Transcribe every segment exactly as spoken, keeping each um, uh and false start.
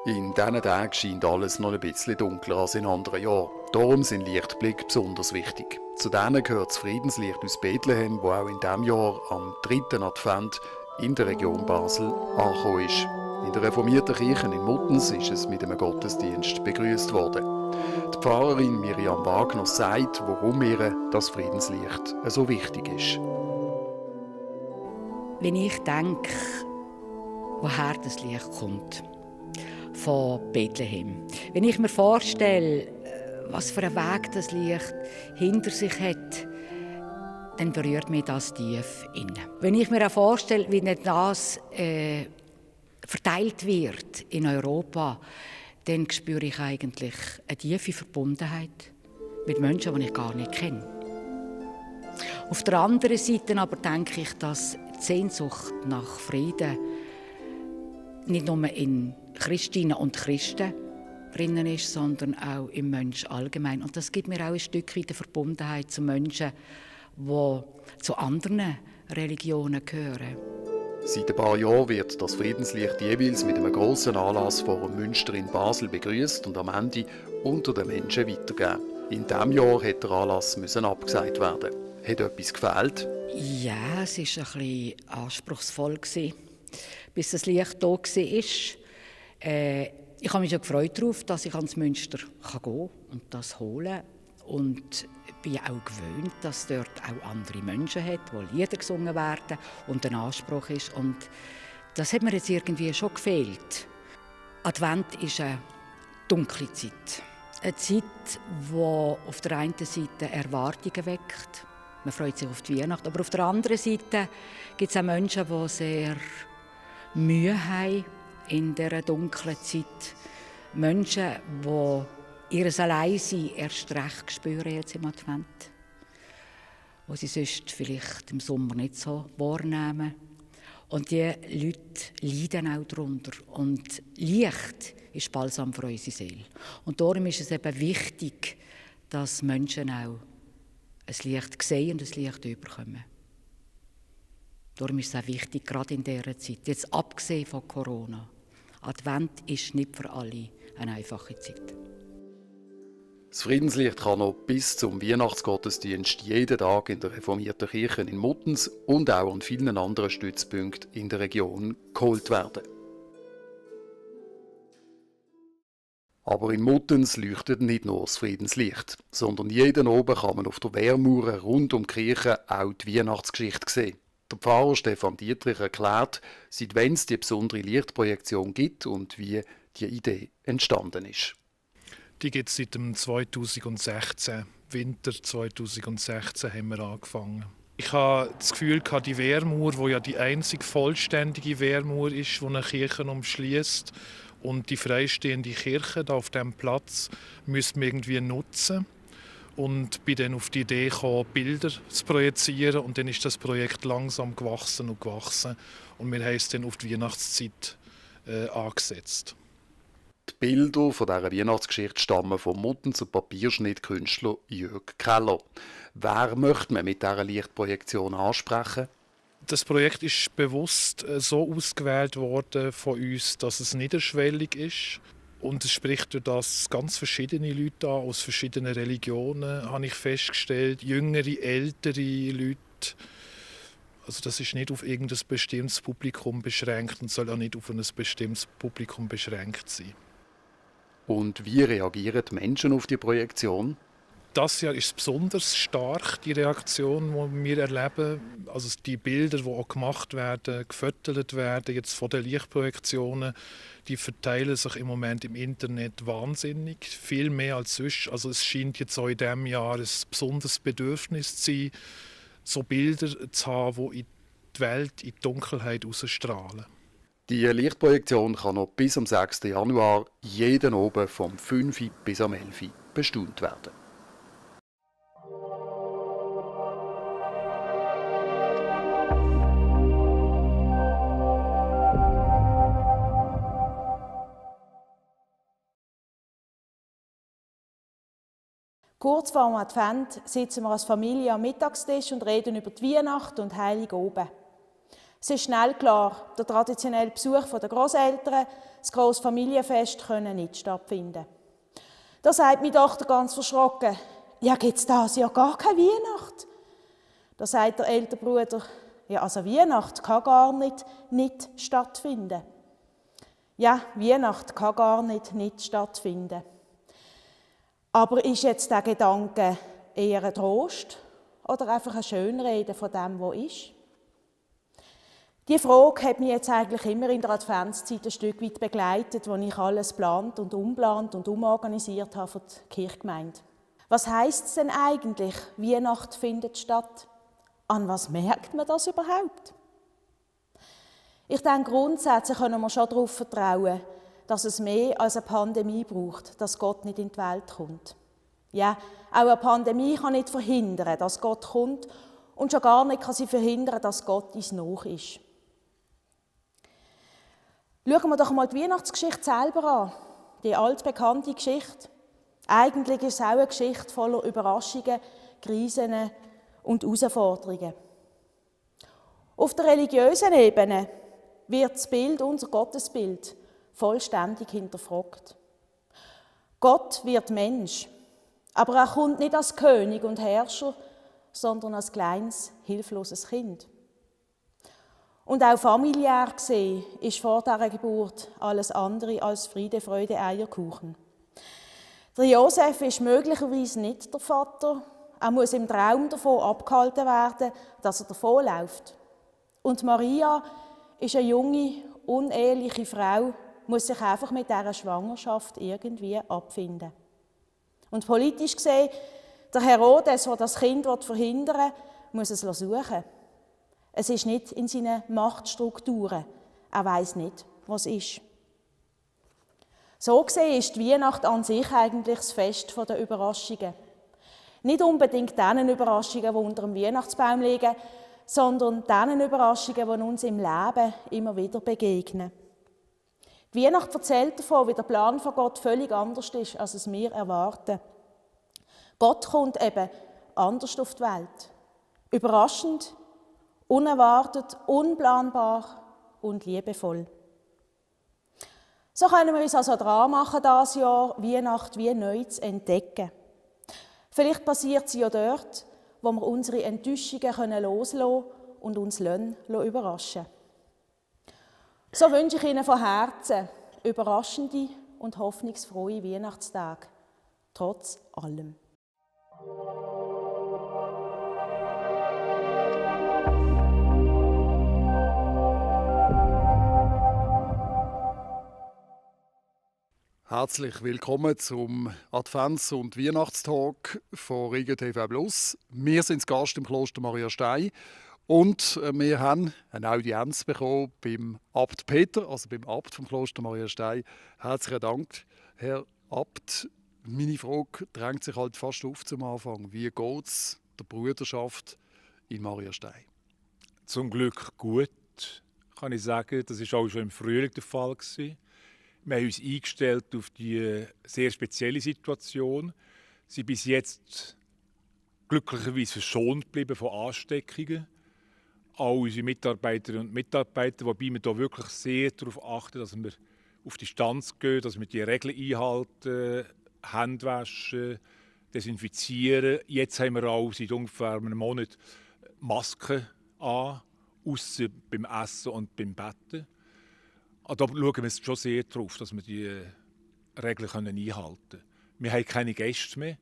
In diesen Tagen scheint alles noch ein bisschen dunkler als in anderen Jahren. Darum sind Lichtblicke besonders wichtig. Zu denen gehört das Friedenslicht aus Bethlehem, das auch in diesem Jahr am dritten Advent in der Region Basel angekommen ist. In der reformierten Kirche in Muttens ist es mit einem Gottesdienst begrüßt worden. Die Pfarrerin Miriam Wagner sagt, warum ihr das Friedenslicht so wichtig ist. Wenn ich denke, woher das Licht kommt, von Bethlehem. Wenn ich mir vorstelle, was für einen Weg das Licht hinter sich hat, dann berührt mich das tief innen. Wenn ich mir auch vorstelle, wie das äh, verteilt wird in Europa, dann spüre ich eigentlich eine tiefe Verbundenheit mit Menschen, die ich gar nicht kenne. Auf der anderen Seite aber denke ich, dass die Sehnsucht nach Frieden nicht nur in Christinnen und Christen drinnen ist, sondern auch im Menschen allgemein. Und das gibt mir auch ein Stück weit Verbundenheit zu Menschen, die zu anderen Religionen gehören. Seit ein paar Jahren wird das Friedenslicht jeweils mit einem grossen Anlass vor dem Münster in Basel begrüßt und am Ende unter den Menschen weitergegeben. In diesem Jahr hat der Anlass müssen abgesagt werden. Hat etwas gefehlt? Ja, es war ein bisschen anspruchsvoll, bis das Licht da war. Äh, ich habe mich schon gefreut darauf, dass ich ans Münster gehen kann und das holen. Und bin auch gewöhnt, dass es dort auch andere Menschen hat, wo Lieder gesungen werden und ein Anspruch ist. Und das hat mir jetzt irgendwie schon gefehlt. Advent ist eine dunkle Zeit. Eine Zeit, die auf der einen Seite Erwartungen weckt. Man freut sich auf die Weihnacht. Aber auf der anderen Seite gibt es auch Menschen, die sehr Mühe haben in dieser dunklen Zeit. Menschen, die ihr Alleinsein erst recht spüren jetzt im Advent, wo sie sonst vielleicht im Sommer nicht so wahrnehmen. Und die Leute leiden auch darunter. Und Licht ist Balsam für unsere Seele. Und darum ist es eben wichtig, dass Menschen auch ein Licht sehen und ein Licht überkommen. Darum ist es auch wichtig, gerade in dieser Zeit, jetzt abgesehen von Corona. Advent ist nicht für alle eine einfache Zeit. Das Friedenslicht kann noch bis zum Weihnachtsgottesdienst jeden Tag in der reformierten Kirche in Muttens und auch an vielen anderen Stützpunkten in der Region geholt werden. Aber in Muttens leuchtet nicht nur das Friedenslicht, sondern jeden Abend kann man auf der Wehrmauer rund um die Kirche auch die Weihnachtsgeschichte sehen. Der Pfarrer Stefan Dietrich erklärt, seit wann es die besondere Lichtprojektion gibt und wie die Idee entstanden ist. Die gibt es seit dem zweitausendsechzehn. Winter zweitausendsechzehn haben wir angefangen. Ich habe das Gefühl, die Wehrmauer, die ja die einzige vollständige Wehrmauer ist, die eine Kirche umschließt, und die freistehende Kirche da auf diesem Platz müssen wir irgendwie nutzen. Und bin dann auf die Idee gekommen, Bilder zu projizieren. Und dann ist das Projekt langsam gewachsen und gewachsen. Und wir haben es dann auf die Weihnachtszeit äh, angesetzt. Die Bilder von dieser Weihnachtsgeschichte stammen vom Muttens- und Papierschnittkünstler Jörg Keller. Wer möchte man mit dieser Lichtprojektion ansprechen? Das Projekt ist bewusst so ausgewählt worden von uns, dass es niederschwellig ist. Und es spricht durch das ganz verschiedene Leute an, aus verschiedenen Religionen, habe ich festgestellt. Jüngere, ältere Leute. Also das ist nicht auf irgendein bestimmtes Publikum beschränkt und soll auch nicht auf ein bestimmtes Publikum beschränkt sein. Und wie reagieren die Menschen auf die Projektion? Das Jahr ist es besonders stark, die Reaktion, die wir erleben. Also die Bilder, die auch gemacht werden, gefotografiert werden, jetzt von den Lichtprojektionen, die verteilen sich im Moment im Internet wahnsinnig, viel mehr als sonst. Also es scheint jetzt auch in diesem Jahr ein besonderes Bedürfnis zu sein, so Bilder zu haben, die in die Welt, in die Dunkelheit herausstrahlen. Die Lichtprojektion kann noch bis am sechsten Januar jeden Abend vom fünf bis am elf bestaunt werden. Kurz vor dem Advent sitzen wir als Familie am Mittagstisch und reden über die Weihnacht und Heiligabend. Es ist schnell klar, der traditionelle Besuch der Grosseltern, das grosse Familienfest können nicht stattfinden. Da sagt meine Tochter ganz verschrocken, ja, gibt es das ja gar keine Weihnacht? Da sagt der ältere Bruder, ja, also Weihnacht kann gar nicht nicht stattfinden. Ja, Weihnacht kann gar nicht nicht stattfinden. Aber ist jetzt der Gedanke eher ein Trost oder einfach ein Schönreden von dem, was ist? Diese Frage hat mich jetzt eigentlich immer in der Adventszeit ein Stück weit begleitet, als ich alles geplant und umplant und umorganisiert habe für die Kirchgemeinde. Was heisst es denn eigentlich, Weihnacht findet statt? An was merkt man das überhaupt? Ich denke, grundsätzlich können wir schon darauf vertrauen, dass es mehr als eine Pandemie braucht, dass Gott nicht in die Welt kommt. Ja, auch eine Pandemie kann nicht verhindern, dass Gott kommt und schon gar nicht kann sie verhindern, dass Gott uns nach ist. Schauen wir doch mal die Weihnachtsgeschichte selber an, die altbekannte Geschichte. Eigentlich ist es auch eine Geschichte voller Überraschungen, Krisen und Herausforderungen. Auf der religiösen Ebene wird das Bild, unser Gottesbild, vollständig hinterfragt. Gott wird Mensch, aber er kommt nicht als König und Herrscher, sondern als kleines, hilfloses Kind. Und auch familiär gesehen ist vor dieser Geburt alles andere als Friede, Freude, Eierkuchen. Der Josef ist möglicherweise nicht der Vater. Er muss im Traum davon abgehalten werden, dass er davonläuft. Und Maria ist eine junge, uneheliche Frau, muss sich einfach mit dieser Schwangerschaft irgendwie abfinden. Und politisch gesehen, der Herodes, der das Kind verhindern will, muss es suchen. Es ist nicht in seinen Machtstrukturen. Er weiß nicht, was ist. So gesehen ist die Weihnacht an sich eigentlich das Fest der Überraschungen. Nicht unbedingt diesen Überraschungen, die unter dem Weihnachtsbaum liegen, sondern diesen Überraschungen, die uns im Leben immer wieder begegnen. Die Weihnacht erzählt davon, wie der Plan von Gott völlig anders ist, als es wir erwarten. Gott kommt eben anders auf die Welt. Überraschend, unerwartet, unplanbar und liebevoll. So können wir uns also dran machen, dieses Jahr Weihnacht wie neu zu entdecken. Vielleicht passiert sie ja dort, wo wir unsere Enttäuschungen loslassen können und uns überraschen lassen. So wünsche ich Ihnen von Herzen überraschende und hoffnungsfrohe Weihnachtstage, trotz allem. Herzlich willkommen zum Advents- und Weihnachtstalk von Riga T V Plus. Wir sind zu Gast im Kloster Maria Stein und wir haben eine Audienz bekommen beim Abt Peter, also beim Abt vom Kloster Maria Stein. Herzlichen Dank, Herr Abt. Meine Frage drängt sich halt fast auf zum Anfang. Wie geht es der Bruderschaft in Maria Stein? Zum Glück gut, kann ich sagen. Das war auch schon im Frühling der Fall. Wir haben uns eingestellt auf die sehr spezielle Situation. Sie sind bis jetzt glücklicherweise verschont geblieben von Ansteckungen. Auch unsere Mitarbeiterinnen und Mitarbeiter, wobei wir da wirklich sehr darauf achten, dass wir auf Distanz gehen, dass wir die Regeln einhalten, Hände waschen, desinfizieren. Jetzt haben wir auch seit ungefähr einem Monat Masken an, ausser beim Essen und beim Betten. Da schauen wir schon sehr darauf, dass wir die Regeln einhalten können. Wir haben keine Gäste mehr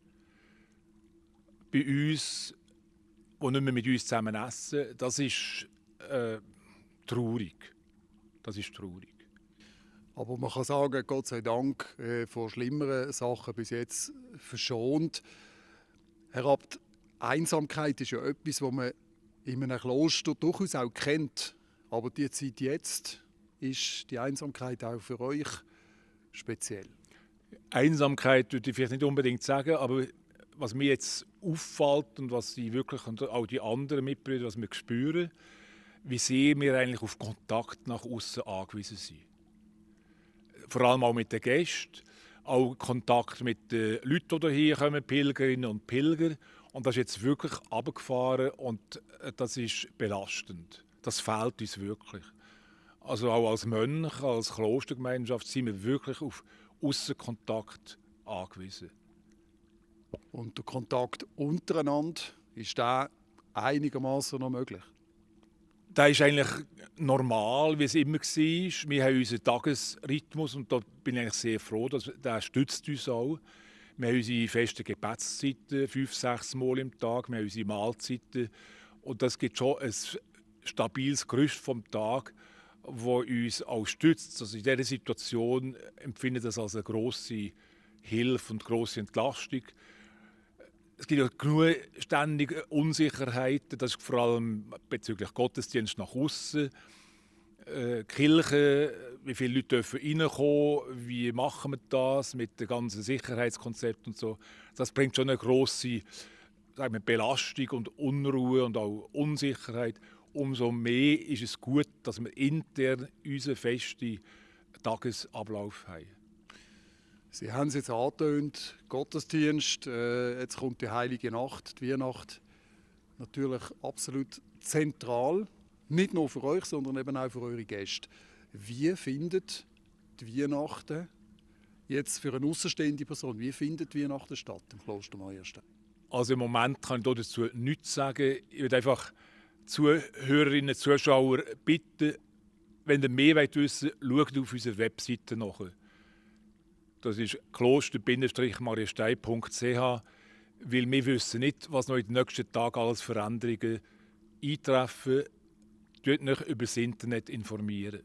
bei uns, die nicht mehr mit uns zusammen essen. Das ist äh, traurig. Das ist traurig. Aber man kann sagen, Gott sei Dank äh, vor schlimmeren Sachen bis jetzt verschont. Herr Abt, Einsamkeit ist ja etwas, was man in einem Kloster durchaus auch kennt. Aber die Zeit jetzt, ist die Einsamkeit auch für euch speziell? Einsamkeit würde ich vielleicht nicht unbedingt sagen, aber was mir jetzt auffällt und was ich wirklich und auch die anderen Mitbrüder, was wir spüren, wie sehr wir eigentlich auf Kontakt nach außen angewiesen sind. Vor allem auch mit den Gästen, auch Kontakt mit den Leuten, die hier kommen, Pilgerinnen und Pilger. Und das ist jetzt wirklich runtergefahren und das ist belastend. das fehlt uns wirklich. Also auch als Mönch, als Klostergemeinschaft sind wir wirklich auf Aussenkontakt angewiesen. Und der Kontakt untereinander, ist der einigermaßen noch möglich? Das ist eigentlich normal, wie es immer war. Wir haben unseren Tagesrhythmus und da bin ich eigentlich sehr froh, dass der stützt uns auch. Wir haben unsere festen Gebetszeiten, fünf, sechs Mal im Tag, wir haben unsere Mahlzeiten und das gibt schon ein stabiles Gerüst vom Tag, das uns auch stützt. Also in dieser Situation empfinde ich das als eine grosse Hilfe und grosse Entlastung. Es gibt ja genug ständige Unsicherheiten, das ist vor allem bezüglich Gottesdienst nach außen. Äh, Kirche, wie viele Leute dürfen reinkommen, wie machen wir das mit dem ganzen Sicherheitskonzept und so. Das bringt schon eine grosse, sagen wir, Belastung und Unruhe und auch Unsicherheit. Umso mehr ist es gut, dass wir intern unseren festen Tagesablauf haben. Sie haben es jetzt angetönt, Gottesdienst, äh, jetzt kommt die Heilige Nacht, die Weihnacht. Natürlich absolut zentral, nicht nur für euch, sondern eben auch für eure Gäste. Wie findet die Weihnachten jetzt für eine außenstehende Person, wie findet die Weihnachten statt im Kloster Meierstein? Also im Moment kann ich dazu nichts sagen. Ich würde einfach Zuhörerinnen und Zuschauer bitten, wenn ihr mehr wissen wollt, schaut auf unserer Webseite nach. Das ist kloster Marienstein punkt c h, weil wir wissen nicht, was noch in den nächsten Tagen alles Veränderungen eintreffen. Informiert euch über das Internet. Informieren.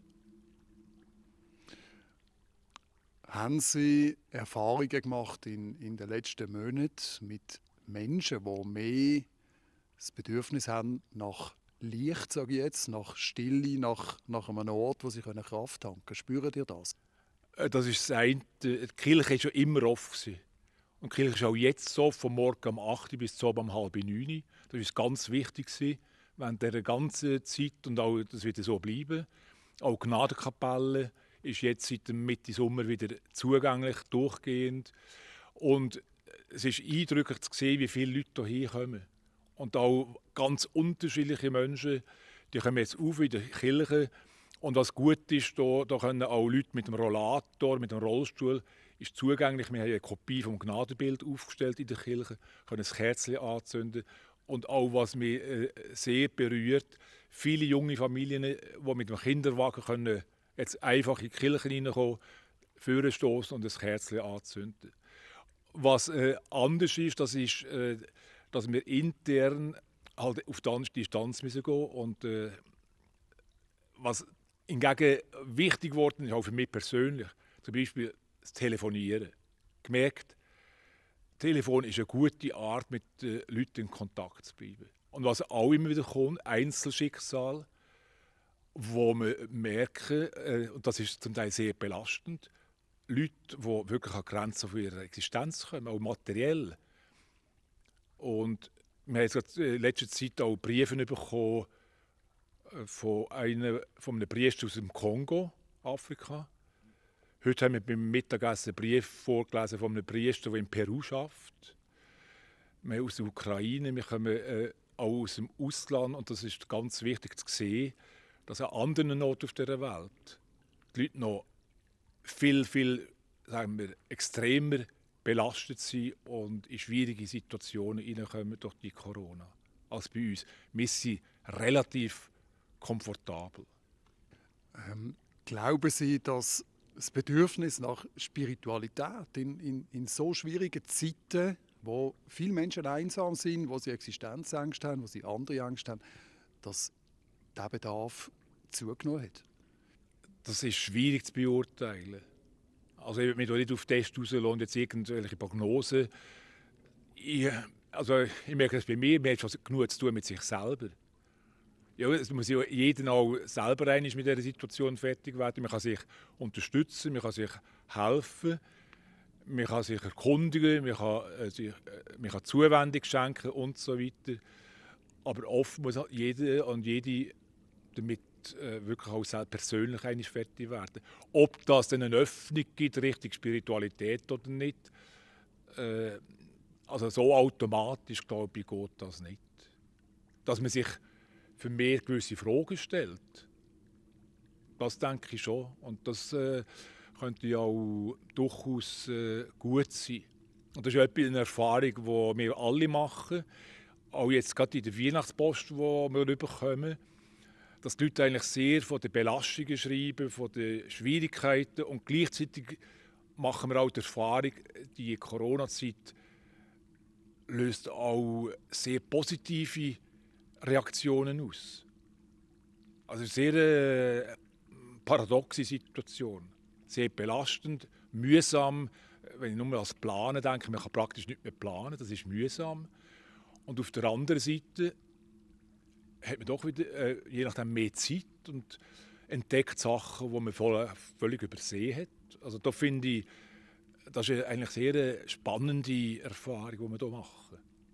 Haben Sie Erfahrungen gemacht in, in den letzten Monaten mit Menschen, die mehr das Bedürfnis haben nach Licht, sage ich jetzt, nach Stille, nach, nach einem Ort, wo sie Kraft tanken können? Spüren ihr das? Das ist das eine. Die Kirche war schon immer offen. Und die Kirche ist auch jetzt so, von morgen um acht Uhr bis zu um halb neun. Das war ganz wichtig während dieser ganzen Zeit und auch, das wird so bleiben. Auch die Gnadenkapelle ist jetzt seit dem Mitte Sommer wieder zugänglich, durchgehend. Und es ist eindrücklich zu sehen, wie viele Leute hierher kommen. Und auch ganz unterschiedliche Menschen, die kommen jetzt auf in der Kirche. Und was gut ist, da, da können auch Leute mit dem Rollator, mit dem Rollstuhl, ist zugänglich. Wir haben eine Kopie vom Gnadenbild aufgestellt in der Kirche, können ein Kerzchen anzünden. Und auch, was mich äh, sehr berührt, viele junge Familien, die mit dem Kinderwagen können jetzt einfach in die Kirche reinkommen, vorstoßen und ein Kerzchen anzünden. Was äh, anders ist, das ist, äh, dass wir intern halt auf die Distanz müssen gehen und äh, was hingegen wichtig geworden ist, auch für mich persönlich, zum Beispiel das Telefonieren. Gemerkt, Telefon ist eine gute Art, mit den Leuten in Kontakt zu bleiben. Und was auch immer wieder kommt, Einzelschicksal, wo wir merken, äh, und das ist zum Teil sehr belastend, Leute, die wirklich an Grenzen von ihrer Existenz kommen, auch materiell. Und wir haben jetzt in letzter Zeit auch Briefe bekommen von einem, von einem Priester aus dem Kongo, Afrika. Heute haben wir beim Mittagessen einen Brief vorgelesen von einem Priester, der in Peru arbeitet. Wir haben aus der Ukraine, wir kommen äh, auch aus dem Ausland. Und das ist ganz wichtig zu sehen, dass an anderen Orten auf dieser Welt die Leute noch viel, viel, sagen wir, extremer belastet sind und in schwierige Situationen hineinkommen durch die Corona als bei uns. Wir sind relativ komfortabel. Ähm, glauben Sie, dass das Bedürfnis nach Spiritualität in, in, in so schwierigen Zeiten, wo viele Menschen einsam sind, wo sie Existenzängste haben, wo sie andere Ängste haben, dass dieser Bedarf zugenommen hat? Das ist schwierig zu beurteilen. Also ich will mich nicht auf Test rauslassen und jetzt irgendwelche Prognosen. Ich, also ich merke das bei mir, man hat schon genug zu tun mit sich selber. Ja, es muss ja jeder auch selber einig mit dieser Situation fertig werden. Man kann sich unterstützen, man kann sich helfen, man kann sich erkundigen, man kann, äh, sich, äh, man kann Zuwendung schenken und so weiter. Aber oft muss halt jeder und jede damit äh, wirklich auch selbst persönlich einig fertig werden. Ob das dann eine Öffnung gibt, Richtung Spiritualität oder nicht, äh, also so automatisch, glaube ich, geht das nicht. Dass man sich für mich gewisse Fragen stellt. Das denke ich schon. Und das äh, könnte ja auch durchaus äh, gut sein. Und das ist eine Erfahrung, die wir alle machen. Auch jetzt gerade in der Weihnachtspost, die wir bekommen, dass die Leute eigentlich sehr von den Belastungen schreiben, von den Schwierigkeiten. Und gleichzeitig machen wir auch die Erfahrung, die Corona-Zeit löst auch sehr positive Reaktionen aus. Also eine sehr äh, paradoxe Situation. Sehr belastend, mühsam. Wenn ich nur an das Planen denke, man kann praktisch nicht mehr planen, das ist mühsam. Und auf der anderen Seite hat man doch wieder, äh, je nachdem, mehr Zeit und entdeckt Sachen, die man vorher völlig übersehen hat. Also da finde ich, das ist eigentlich sehr eine spannende Erfahrung, die wir hier machen.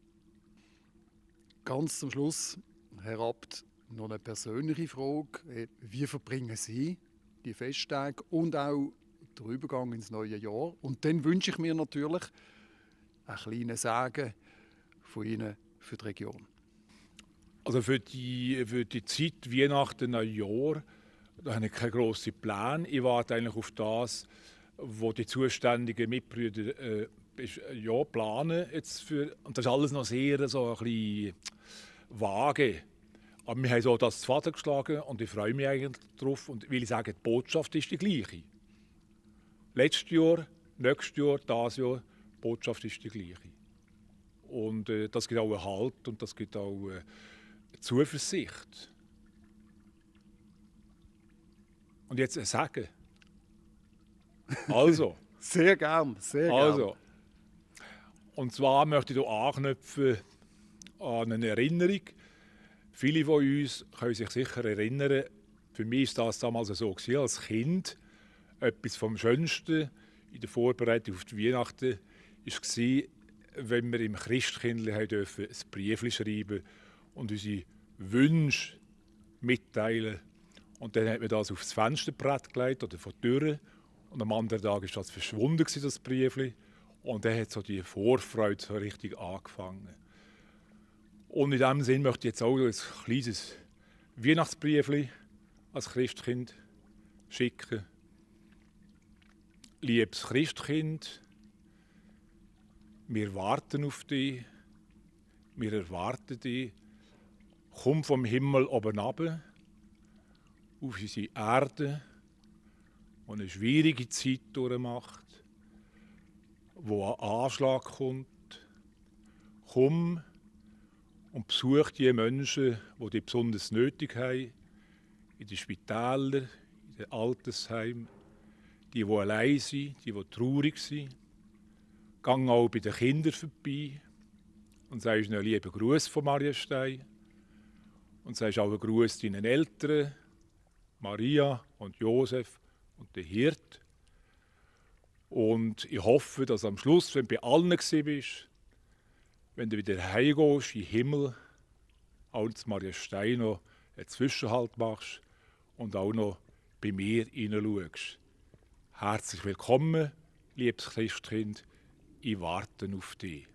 Ganz zum Schluss, Herr Abt, noch eine persönliche Frage. Wie verbringen Sie die Festtage und auch den Übergang ins neue Jahr? Und dann wünsche ich mir natürlich einen kleinen Segen von Ihnen für die Region. Also für die, für die Zeit Weihnachten, Neujahr, da habe ich keine grossen Pläne. Ich warte eigentlich auf das, was die zuständigen Mitbrüder äh, ja, planen. Jetzt für, und das ist alles noch sehr so ein bisschen vage. Aber wir haben so das zu Vater geschlagen und ich freue mich eigentlich darauf. Und will ich sagen, die Botschaft ist die gleiche. Letztes Jahr, nächstes Jahr, dieses Jahr, die Botschaft ist die gleiche. Und äh, das gibt auch einen Halt und das gibt auch äh, Zuversicht. Und jetzt ein Sagen. Also. Sehr gern, sehr gern. Also. Und zwar möchte ich hier anknüpfen an eine Erinnerung. Viele von uns können sich sicher erinnern, für mich war das damals so gewesen, als Kind. Etwas vom Schönsten in der Vorbereitung auf die Weihnachten war, wenn wir im Christkindli dürfen ein Brief schreiben und unsere Wünsche mitteilen. Und dann hat man das aufs Fensterbrett gelegt oder vor die Tür. Und am anderen Tag war das verschwunden, das Brief. Und dann hat so die Vorfreude so richtig angefangen. Und in diesem Sinn möchte ich jetzt auch ein kleines Weihnachtsbrief als Christkind schicken. Liebes Christkind, wir warten auf dich, wir erwarten dich. Komm vom Himmel oben runter, auf unsere Erde, die eine schwierige Zeit durchmacht, wo ein Anschlag kommt. Komm und besuch die Menschen, die dich besonders nötig haben, in den Spitälern, in den Altersheimen, die, die allein sind, die, die traurig sind. Gang auch bei den Kindern vorbei und sagst einen lieben Gruß von Marienstein. Und sagst auch einen Gruß deinen Eltern, Maria und Josef und der Hirt. Und ich hoffe, dass am Schluss, wenn du bei allen bist, wenn du wieder heimgehst in den Himmel, auch zu Marienstein noch einen Zwischenhalt machst und auch noch bei mir hineinschaust. Herzlich willkommen, liebes Christkind, ich warte auf dich.